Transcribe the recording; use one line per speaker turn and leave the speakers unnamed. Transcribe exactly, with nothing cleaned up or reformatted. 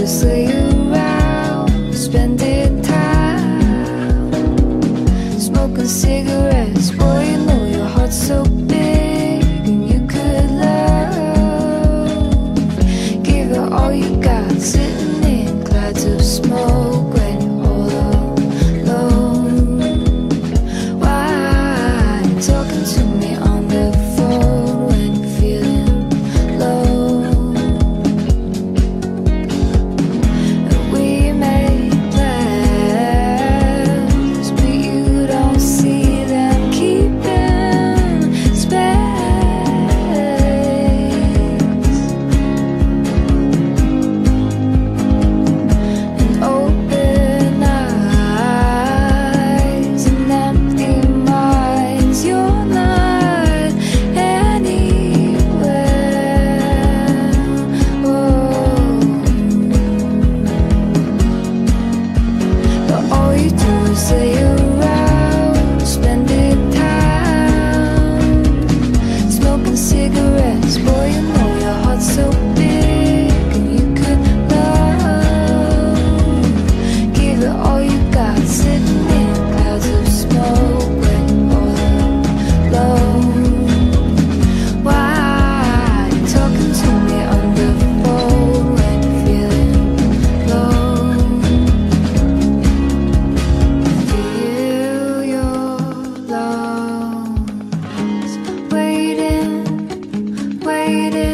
just lay around, spending time smoking cigarettes. Boy, you know your heart's so big and you could love. Give it all you got, sitting in clouds of smoke when all alone. Why talking to me on the phone when feeling low? And we made plans, but you don't see them keeping space. And open eyes and empty minds, you're not anywhere. Whoa. But all you do is lay around, spending time smoking cigarettes. Boy, you know your heart's so big and you could love. Give it all you got, sitting in clouds of smoke when all alone. Why talking to me on the phone when feeling low? Feel your lungs waiting, waiting.